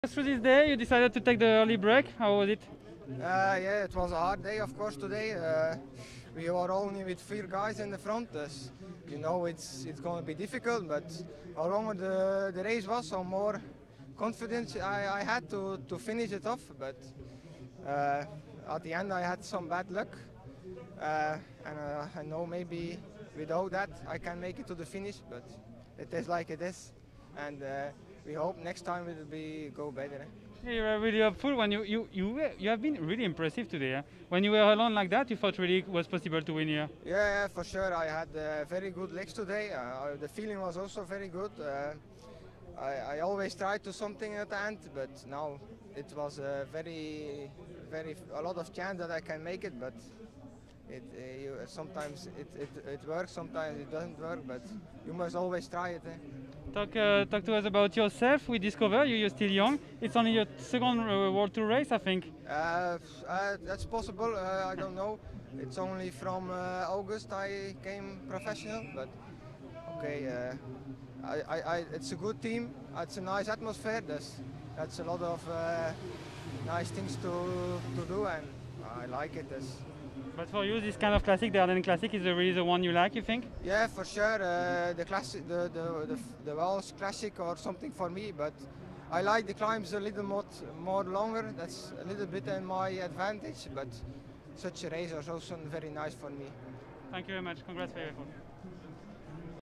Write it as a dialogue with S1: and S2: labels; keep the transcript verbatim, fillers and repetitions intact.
S1: Through this day, you decided to take the early break. How was it?
S2: Uh, yeah, it was a hard day, of course, today. Uh, we were only with four guys in the front, as you know, it's it's going to be difficult. But how longer the, the race was, so more confidence I, I had to, to finish it off. But uh, at the end, I had some bad luck, uh, and uh, I know maybe without that I can make it to the finish. But it is like it is, and uh, we hope next time it will be go better.
S1: Yeah, you were really hopeful when you you you, were, you have been really impressive today. Eh? When you were alone like that, you thought really it was possible to win here.
S2: Yeah, yeah, for sure. I had uh, very good legs today. Uh, the feeling was also very good. Uh, I, I always try to something at the end, but now it was a very, very a lot of chance that I can make it. But it uh, you, sometimes it, it it works, sometimes it doesn't work. But you must always try it. Eh?
S1: Talk uh, talk to us about yourself. We discover you, you're still young. It's only your second uh, World Tour race, I think.
S2: Uh, uh, that's possible. Uh, I don't know. It's only from uh, August I came professional, but okay. Uh, I, I, I, it's a good team. It's a nice atmosphere. There's that's a lot of uh, nice things to to do, and I like it. There's
S1: But for you, this kind of classic, the Ardennes Classic, is the really the one you like, you think?
S2: Yeah, for sure. Uh, the classic, the the the, the Wales Classic or something for me, but I like the climbs a little more more longer. That's a little bit in my advantage, but such a race is also very nice for me.
S1: Thank you very much. Congrats for your effort.